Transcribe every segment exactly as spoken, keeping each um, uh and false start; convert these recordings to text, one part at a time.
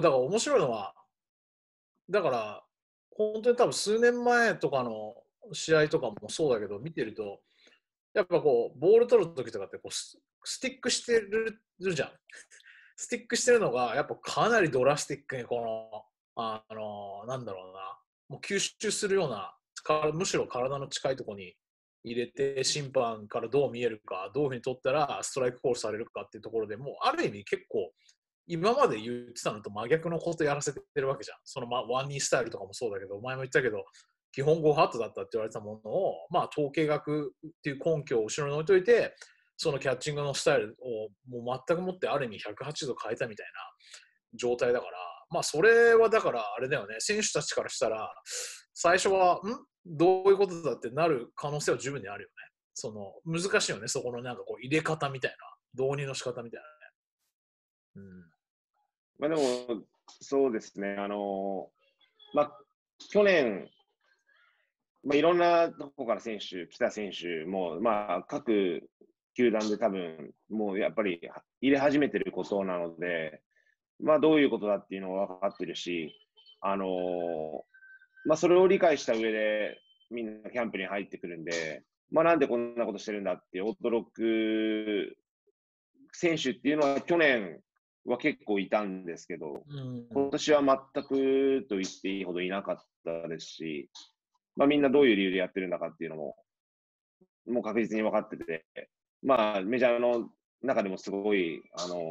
だから面白いのは、だから、本当に多分数年前とかの試合とかもそうだけど、見てると、やっぱこう、ボール取るときとかってこうス、スティックしてるじゃん。スティックしてるのが、やっぱかなりドラスティックに、この、あの、なんだろうな、もう吸収するような、かむしろ体の近いところに入れて、審判からどう見えるか、どういうふうに取ったらストライクコールされるかっていうところでもう、ある意味結構、今まで言ってたのと真逆のことやらせてるわけじゃん。その、ま、ワンニースタイルとかもそうだけど、前も言ったけど、基本ごハットだったって言われたものを、まあ、統計学っていう根拠を後ろに置いといて、そのキャッチングのスタイルをもう全くもってある意味ひゃくはちど変えたみたいな状態だから、まあ、それはだからあれだよね、選手たちからしたら、最初は、んどういうことだってなる可能性は十分にあるよね。その、難しいよね、そこのなんかこう入れ方みたいな、導入の仕方みたいなね。うん。 まあでも、そうですね、あの、まあ、去年、まあ、いろんなとこから選手、来た選手も、まあ、各球団で多分、もうやっぱり入れ始めてることなので、まあ、どういうことだっていうのは分かってるし、あのまあ、それを理解した上で、みんなキャンプに入ってくるんで、まあ、なんでこんなことしてるんだって驚く選手っていうのは、去年は結構いたんですけど、 うん、 今年は全くと言っていいほどいなかったですし、まあ、みんなどういう理由でやってるんだかっていうのも、もう確実に分かってて、まあ、メジャーの中でもすごい、あのー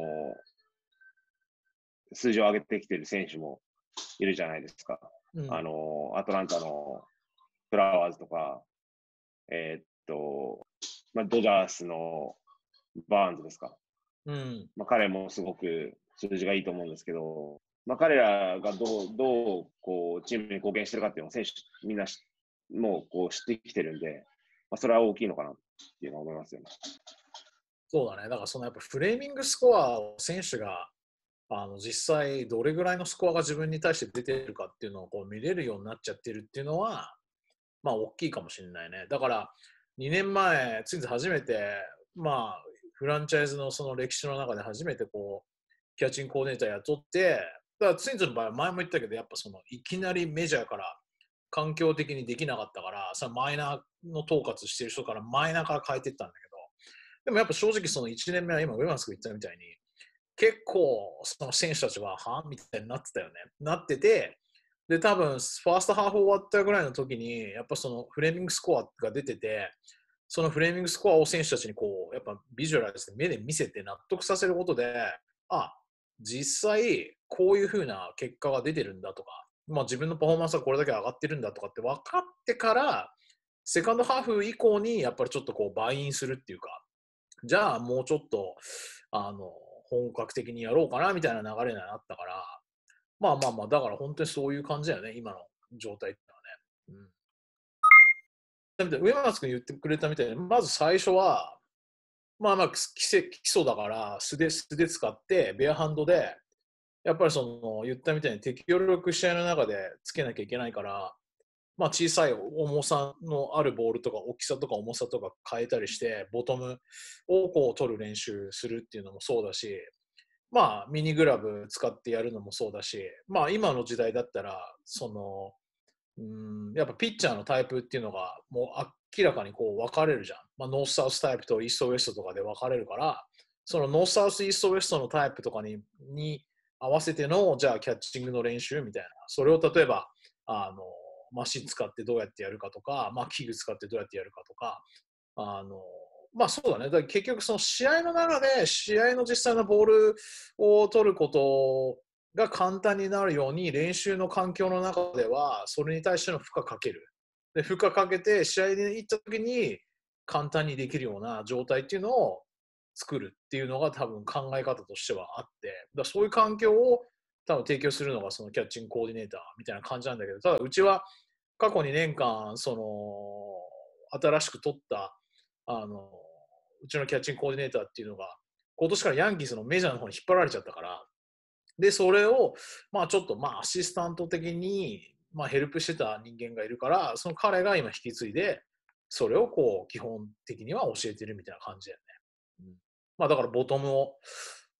数字を上げてきてる選手もいるじゃないですか。 うん、 あのーアトランタのフラワーズとか、えーっと、まあ、ドジャースのバーンズですか。 うん、 まあ、彼もすごく数字がいいと思うんですけど、まあ、彼らがどう、どう、こう、チームに貢献してるかっていうのを選手、みんなしもうこう知ってきてるんで、まあ、それは大きいのかなっていうのは思いますよね。 そうだね。だからそのやっぱフレーミングスコアを選手があの実際どれぐらいのスコアが自分に対して出てるかっていうのをこう見れるようになっちゃってるっていうのは、まあ大きいかもしれないね。だからにねんまえ、ツインズ初めて、まあフランチャイズのその歴史の中で初めてこう、キャッチングコーディネーター雇って、だからツインズの場合は前も言ったけど、やっぱそのいきなりメジャーから環境的にできなかったから、そのマイナーの統括してる人からマイナーから変えていったんだけど、でもやっぱ正直そのいちねんめは今、上松君言ったみたいに、結構その選手たちは、はみたいになってたよね。なってて、で、多分、ファーストハーフ終わったぐらいの時に、やっぱそのフレーミングスコアが出てて、そのフレーミングスコアを選手たちにこう、やっぱビジュアライズで目で見せて納得させることで、あ、実際こういう風な結果が出てるんだとか、まあ自分のパフォーマンスはこれだけ上がってるんだとかって分かってから、セカンドハーフ以降にやっぱりちょっとこう、バイインするっていうか、じゃあもうちょっと、あの、本格的にやろうかなみたいな流れになったから、まあまあまあ、だから本当にそういう感じだよね、今の状態ってのはね。うん。上松君言ってくれたみたいに、まず最初は、まあまあ、基礎基礎だから、素で、素で使って、ベアハンドで、やっぱりその、言ったみたいに適応力試合の中でつけなきゃいけないから、まあ小さい重さのあるボールとか大きさとか重さとか変えたりして、ボトムをこう取る練習するっていうのもそうだし、まあ、ミニグラブ使ってやるのもそうだし、まあ、今の時代だったら、その、うん、やっぱピッチャーのタイプっていうのが、もう明らかにこう分かれるじゃん。まあ、ノースサウスタイプとイーストウエストとかで分かれるから、そのノースサウスイーストウエストのタイプとかにに合わせての、じゃあキャッチングの練習みたいな。それを例えば、あの、マシン使ってどうやってやるかとか、まあ、器具使ってどうやってやるかとか、あの、まあそうだね。だから結局その試合の中で試合の実際のボールを取ることが簡単になるように練習の環境の中ではそれに対しての負荷かける。で、負荷かけて試合に行った時に簡単にできるような状態っていうのを作るっていうのが多分考え方としてはあって、だそういう環境を多分提供するのがそのキャッチングコーディネーターみたいな感じなんだけど、ただうちは過去にねんかんその新しく取ったあの、うちのキャッチングコーディネーターっていうのが、今年からヤンキースのメジャーの方に引っ張られちゃったから、で、それを、まあちょっと、まあアシスタント的に、まあヘルプしてた人間がいるから、その彼が今引き継いで、それをこう、基本的には教えてるみたいな感じだよね。うん、まあだからボトムを、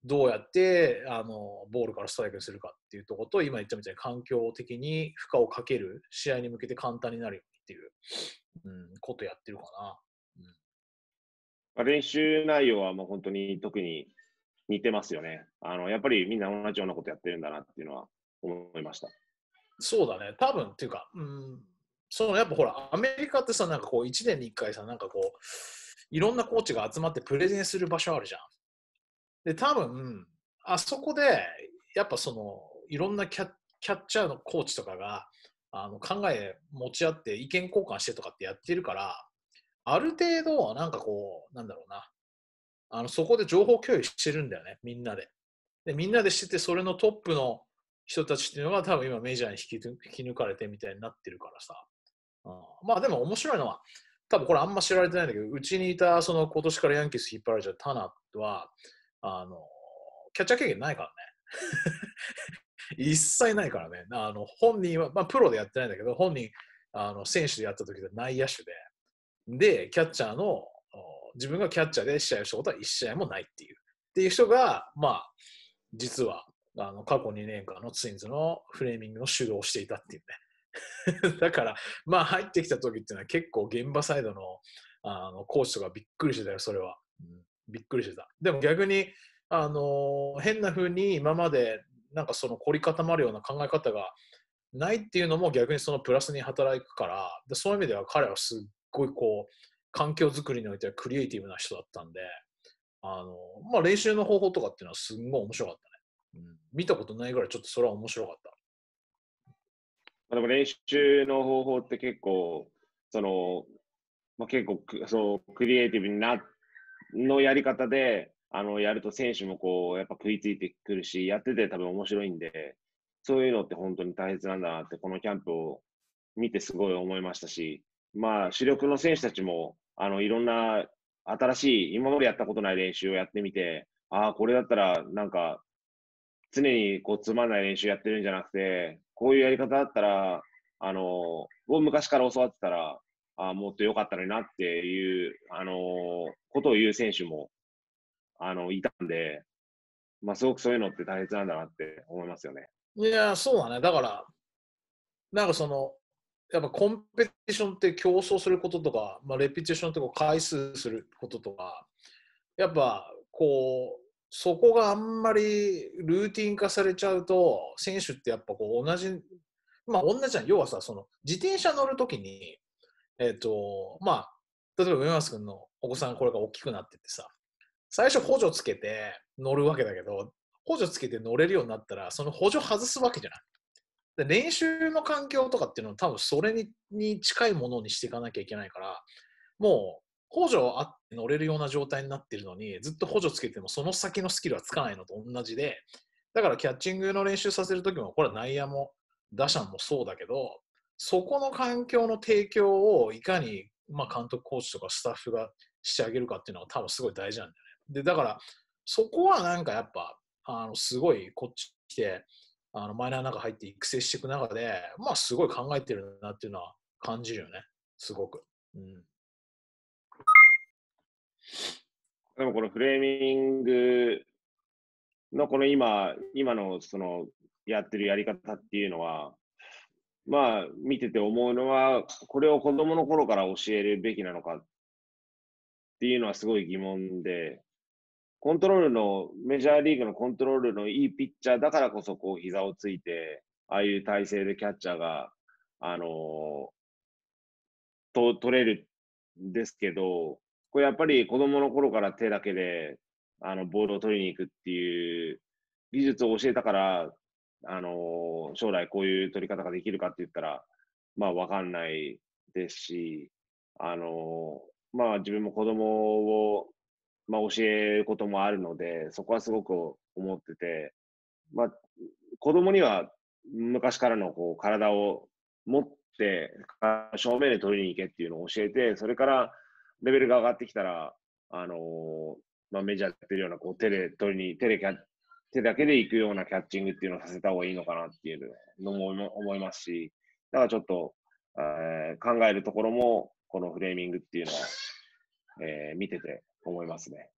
どうやってあのボールからストライクにするかっていうところと、今言ったみたいに環境的に負荷をかける、試合に向けて簡単になるようにっていう、うん、ことやってるかな。 まあ、練習内容はもう本当に特に似てますよね。あのやっぱりみんな同じようなことやってるんだなっていうのは思いました。 そうだね、多分っていうか、うん、そのやっぱほら、アメリカってさ、なんかこう、いちねんにいっかいさ、なんかこう、いろんなコーチが集まってプレゼンする場所あるじゃん。で、多分、あそこで、やっぱその、いろんなキャキャッチャーのコーチとかが、あの考え持ち合って意見交換してとかってやってるから、ある程度、なんかこう、なんだろうな、あのそこで情報共有してるんだよね、みんなで。で、みんなでしてて、それのトップの人たちっていうのが多分今メジャーに引き引き抜かれてみたいになってるからさ。うん、まあでも面白いのは、多分これあんま知られてないんだけど、うちにいたその今年からヤンキース引っ張られちゃうタナは、あの、キャッチャー経験ないからね。一切ないからね。あの本人は、まあ、プロでやってないんだけど、本人、あの選手でやった時は内野手で、で、キャッチャーの、自分がキャッチャーで試合をしたことは一試合もないっていう。っていう人が、まあ、実は、あの過去にねんかんのツインズのフレーミングの主導をしていたっていうね。だから、まあ入ってきた時っていうのは結構現場サイドのあのコーチとかびっくりしてたよ、それは。うん、びっくりしてた。でも逆に、あの変な風に今までなんかその凝り固まるような考え方がないっていうのも逆にそのプラスに働くから、でそういう意味では彼はすっごいこう、環境づくりにおいてはクリエイティブな人だったんで、あのまあ練習の方法とかっていうのはすんごい面白かったね。うん、見たことないぐらいちょっとそれは面白かった。 でも練習の方法って結構、その、まあ、結構そうクリエイティブになのやり方で、あのやると選手もこうやっぱ食いついてくるし、やってて多分面白いんで、そういうのって本当に大切なんだなって、このキャンプを見てすごい思いましたし、まあ主力の選手たちもあのいろんな新しい、今までやったことない練習をやってみて、ああ、これだったらなんか常にこうつまんない練習やってるんじゃなくて、こういうやり方だったら、あの、を昔から教わってたら、あもっと良かったのになっていう、あの、ことを言う選手も、あの、いたんで、まあ、すごくそういうのって大切なんだなって思いますよね。 いや、そうだね。だから、なんかその、やっぱコンペティションって競争することとか、まあ、レピティションとか回数することとか、やっぱこう、そこがあんまりルーティン化されちゃうと、選手ってやっぱこう同じ、まあ同じじゃん。要はさ、その自転車乗るときに、えっ、と、まあ、例えば上松君のお子さんこれが大きくなってってさ、最初補助つけて乗るわけだけど、補助つけて乗れるようになったら、その補助外すわけじゃない。で練習の環境とかっていうのは多分それにに近いものにしていかなきゃいけないから、もう補助あって乗れるような状態になってるのに、ずっと補助つけてもその先のスキルはつかないのと同じで、だからキャッチングの練習させるときも、これは内野も打者もそうだけど、そこの環境の提供をいかに、まあ、監督、コーチとかスタッフがしてあげるかっていうのは多分すごい大事なんだよね。で、だから、そこはなんかやっぱ、あのすごいこっち来て、あのマイナーの中入って育成していく中で、まあすごい考えてるなっていうのは感じるよね。すごく。うん、 でもこのフレーミングのこの今、今のそのやってるやり方っていうのは、まあ見てて思うのは、これを子供の頃から教えるべきなのかっていうのはすごい疑問で、コントロールの、メジャーリーグのコントロールのいいピッチャーだからこそ、こう、膝をついて、ああいう体勢でキャッチャーが、あのーと、取れるんですけど、これやっぱり子供の頃から手だけで、あの、ボールを取りに行くっていう技術を教えたから、あのー将来こういう取り方ができるかって言ったら、まあ、わかんないですし、あのーまあ、自分も子供を、まあ、教えることもあるので、そこはすごく思ってて、まあ、子供には昔からのこう体を持って、正面で取りに行けっていうのを教えて、それからレベルが上がってきたら、あのーまあ、メジャーやってるようなこう手で取りに、手でキャ手だけで行くようなキャッチングっていうのをさせた方がいいのかなっていうのも思いますし、だからちょっと、えー、考えるところも、このフレーミングっていうのは、えー、見てて思いますね。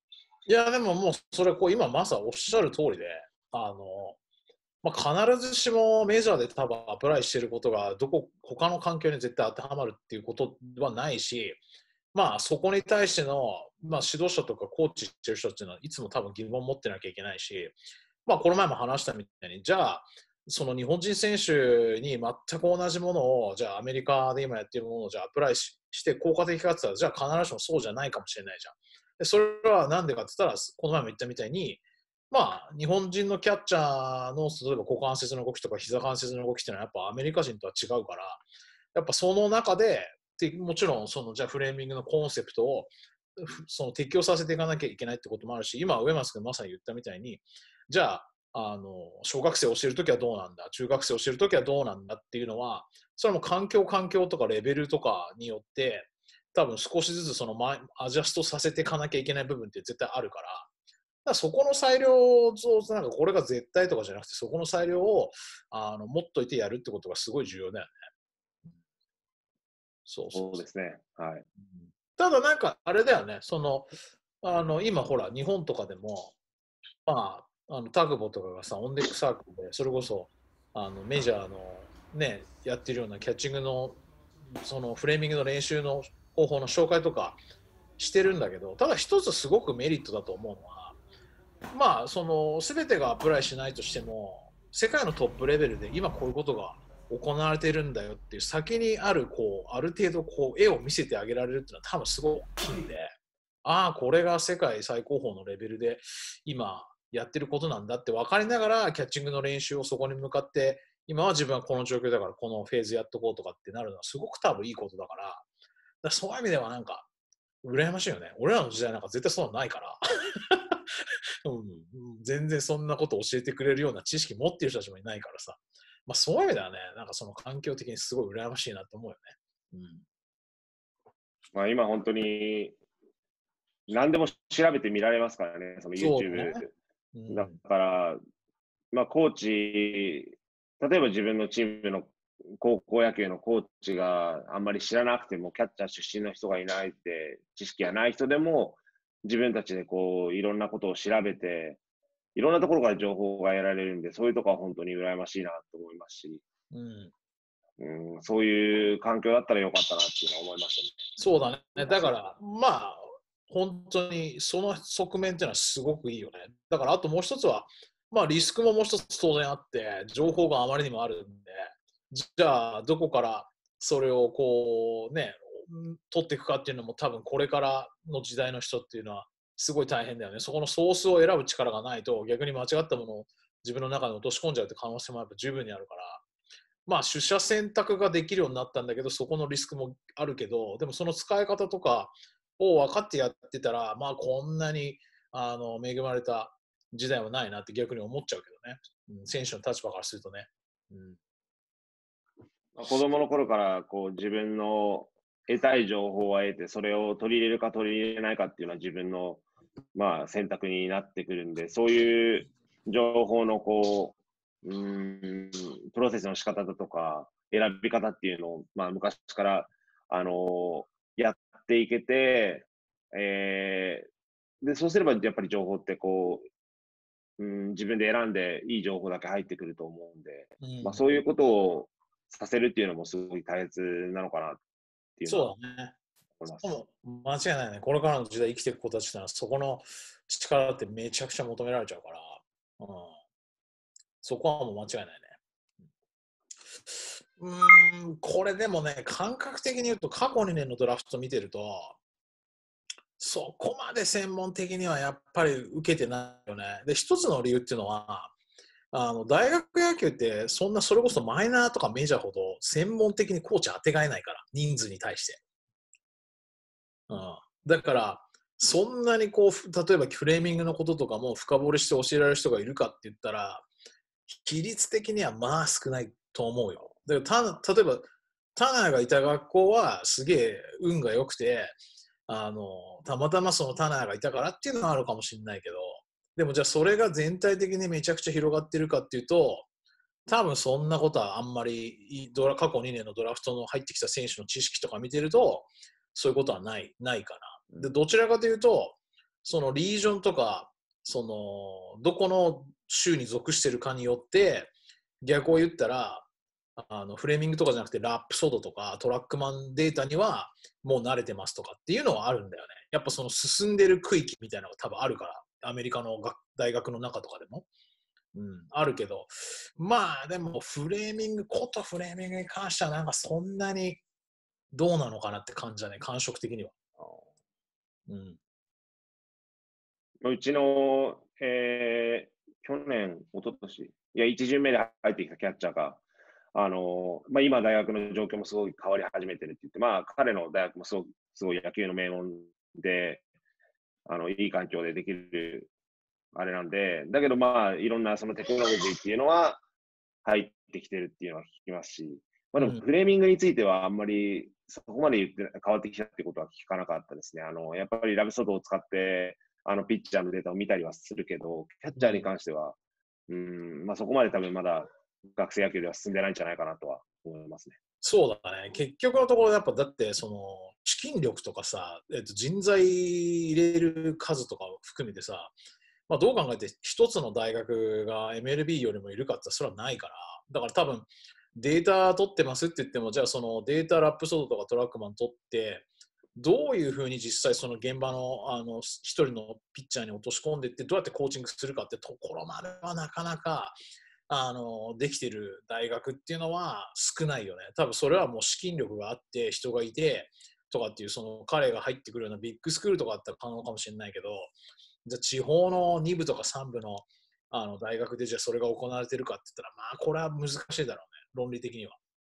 いや、でももう、それこう、今まさおっしゃる通りで、あの、まあ、必ずしもメジャーで多分アプライしていることが、どこ、他の環境に絶対当てはまるっていうことはないし、まあ、そこに対しての、まあ、指導者とかコーチしてる人っていうのはいつも多分疑問を持ってなきゃいけないし、まあ、この前も話したみたいに、じゃあ、その日本人選手に全く同じものを、じゃあアメリカで今やっているものをじゃあアプライしして効果的かって言ったら、じゃあ必ずしもそうじゃないかもしれないじゃん。でそれはなんでかって言ったら、この前も言ったみたいに、まあ、日本人のキャッチャーの例えば股関節の動きとか膝関節の動きっていうのはやっぱアメリカ人とは違うから、やっぱその中で、もちろんそのじゃあフレーミングのコンセプトをその適用させていかなきゃいけないってこともあるし、今、上松君まさに言ったみたいに、じゃあ、あの小学生を教えるときはどうなんだ、中学生を教えるときはどうなんだっていうのは、それも環境、環境とかレベルとかによって、多分少しずつそのアジャストさせていかなきゃいけない部分って絶対あるから、だからそこの裁量を、なんかこれが絶対とかじゃなくて、そこの裁量をあの持っといてやるってことがすごい重要だよね。そうそうそう。 そうですね。はい。 ただなんかあれだよね、その、あの今ほら、日本とかでも、まあ、あのタグボとかがさ、オンデックサークルで、それこそあのメジャーのね、やってるようなキャッチングの、そのフレーミングの練習の方法の紹介とかしてるんだけど、ただ一つすごくメリットだと思うのは、まあ、その全てがアプライしないとしても、世界のトップレベルで今こういうことが行われているんだよっていう先にあるこうある程度こう絵を見せてあげられるっていうのは多分すごい大きいんで、ああこれが世界最高峰のレベルで今やってることなんだって分かりながらキャッチングの練習をそこに向かって今は自分はこの状況だからこのフェーズやっとこうとかってなるのはすごく多分いいことだから、だからそういう意味ではなんか羨ましいよね。俺らの時代なんか絶対そんなのないからうん、全然そんなこと教えてくれるような知識持ってる人たちもいないからさ、まあ、そういう意味ではね、なんかその環境的にすごい羨ましいなと思うよね。うん、 まあ、今本当に何でも調べてみられますからね、そのそうだ YouTube。 ね。うん、 だから、まあ、コーチ、例えば自分のチームの高校野球のコーチがあんまり知らなくても、キャッチャー出身の人がいないって、知識がない人でも、自分たちでこう、いろんなことを調べて、いろんなところから情報が得られるんで、そういうところは本当に羨ましいなと思いますし、 うん、 うん、そういう環境だったらよかったなっていうのは思いましたね。 そうだね。だから、まあ、本当にその側面っていうのはすごくいいよね。だから、あともう一つは、まあ、リスクももう一つ当然あって、情報があまりにもあるんで、じゃあ、どこからそれをこうね、取っていくかっていうのも多分これからの時代の人っていうのはすごい大変だよね。そこのソースを選ぶ力がないと逆に間違ったものを自分の中に落とし込んじゃうって可能性もやっぱ十分にあるから、まあ取捨選択ができるようになったんだけど、そこのリスクもあるけど、でもその使い方とかを分かってやってたら、まあこんなにあの恵まれた時代はないなって逆に思っちゃうけどね。うん、選手の立場からするとね。うん、 子供の頃からこう自分の得たい情報は得て、それを取り入れるか取り入れないかっていうのは自分の、まあ、選択になってくるんで、そういう情報のこう、うーん、プロセスの仕方だとか、選び方っていうのを、まあ、昔から、あのやっていけて、えー、で、そうすればやっぱり情報ってこう、うん、自分で選んでいい情報だけ入ってくると思うんで、 うん、 まあ、そういうことをさせるっていうのもすごい大切なのかなっていうのはそうだね。 思います。 も間違いないね。これからの時代生きていく子たちってのは、そこの力ってめちゃくちゃ求められちゃうから、うん、そこはもう間違いないね。うーん、これでもね、感覚的に言うと、過去にねんのドラフト見てると、そこまで専門的にはやっぱり受けてないよね。で、一つの理由っていうのは、あの大学野球ってそんなそれこそマイナーとかメジャーほど専門的にコーチ当てがえないから、人数に対して。うん、だからそんなにこう例えばフレーミングのこととかも深掘りして教えられる人がいるかって言ったら比率的にはまあ少ないと思うよ。だからた例えばタナーがいた学校はすげえ運が良くてあのたまたまそのタナーがいたからっていうのはあるかもしれないけど、でもじゃあそれが全体的にめちゃくちゃ広がってるかっていうと多分そんなことはあんまりドラ過去にねんのドラフトの入ってきた選手の知識とか見てるとそういうことはないないかな。でどちらかというとそのリージョンとか、その、どこの州に属してるかによって、逆を言ったら、あのフレーミングとかじゃなくてラップソードとかトラックマンデータにはもう慣れてますとかっていうのはあるんだよね。やっぱその進んでる区域みたいなのが多分あるから、アメリカの学大学の中とかでも。うん、あるけど、まあでもフレーミング、ことフレーミングに関してはなんかそんなにどうなのかなって感じだね、感触的には。うん、 うちの、えー去年、一昨年いや、一巡目で入ってきたキャッチャーが、あのまあ、今、大学の状況もすごい変わり始めてるって言って、まあ、彼の大学もすごくすごい野球の名門で、あのいい環境でできるあれなんで、だけどまあ、いろんなそのテクノロジーっていうのは入ってきてるっていうのは聞きますし、まあでもうん、 フレーミングについてはあんまりそこまで言って変わってきたってことは聞かなかったですね。あの、やっぱりラブソードを使って、あの、ピッチャーのデータを見たりはするけど、キャッチャーに関しては、うん、まあそこまで多分まだ学生野球では進んでないんじゃないかなとは思いますね。 そうだね。結局のところやっぱだってその資金力とかさ、えっと、人材入れる数とかを含めてさ、まあ、どう考えて一つの大学が エムエルビー よりもいるかってそれはないから、だから多分データ取ってますって言っても、じゃあそのデータラップソードとかトラックマン取って、どういうふうに実際その現場のあの一人のピッチャーに落とし込んでいって、どうやってコーチングするかってところまではなかなかあのできてる大学っていうのは少ないよね。多分それはもう資金力があって人がいてとかっていう、その彼が入ってくるようなビッグスクールとかあったら可能かもしれないけど、じゃあ地方のに部とかさん部のあの大学でじゃあそれが行われてるかって言ったら、まあこれは難しいだろうね、論理的には。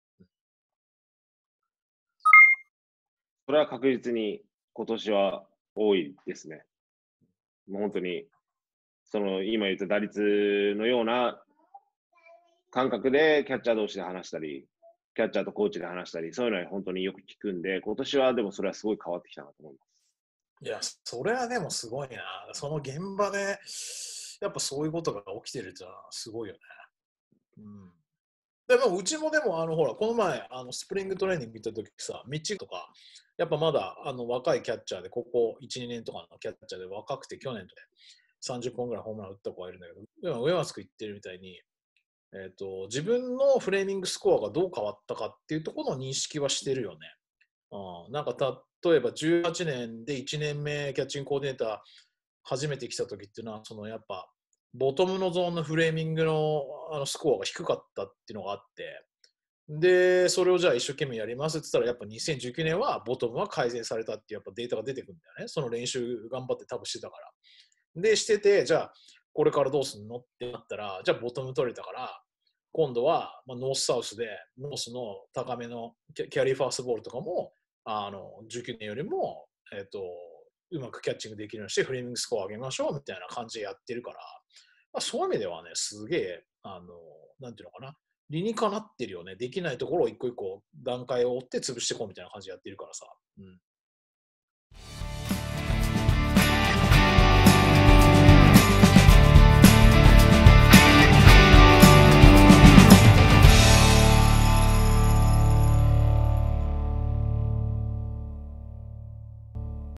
それは確実に今年は多いですね。もう本当に、その今言った打率のような感覚でキャッチャー同士で話したり、キャッチャーとコーチで話したり、そういうのは本当によく聞くんで、今年はでもそれはすごい変わってきたなと思います。 いや、それはでもすごいな。その現場でやっぱそういうことが起きてるってのはすごいよね。うん。でもうちもでもあのほらこの前あのスプリングトレーニング行った時さ、道とかやっぱまだあの若いキャッチャーで、ここいち、にねんとかのキャッチャーで若くて去年でさんじゅっぽんぐらいホームラン打った子がいるんだけど、今上松君言ってるみたいに、えーと、自分のフレーミングスコアがどう変わったかっていうところの認識はしてるよね。うん、なんか例えばじゅうはちねんでいちねんめキャッチングコーディネーター初めて来た時っていうのは、そのやっぱボトムのゾーンのフレーミングのあのスコアが低かったっていうのがあって、で、それをじゃあ一生懸命やりますって言ったら、やっぱにせんじゅうきゅうねんはボトムは改善されたっていうやっぱデータが出てくるんだよね。その練習頑張って多分してたから。で、してて、じゃあこれからどうすんのってなったら、じゃあボトム取れたから、今度は、まあ、ノースサウスで、ノースの高めのキャキャリーファーストボールとかも、あのじゅうきゅうねんよりも、えっと、うまくキャッチングできるようにしてフレーミングスコアを上げましょうみたいな感じでやってるから、まあ、そういう意味ではね、すげえ、あの、なんていうのかな、理にかなってるよね。できないところを一個一個段階を追って潰していこうみたいな感じでやってるからさ。うん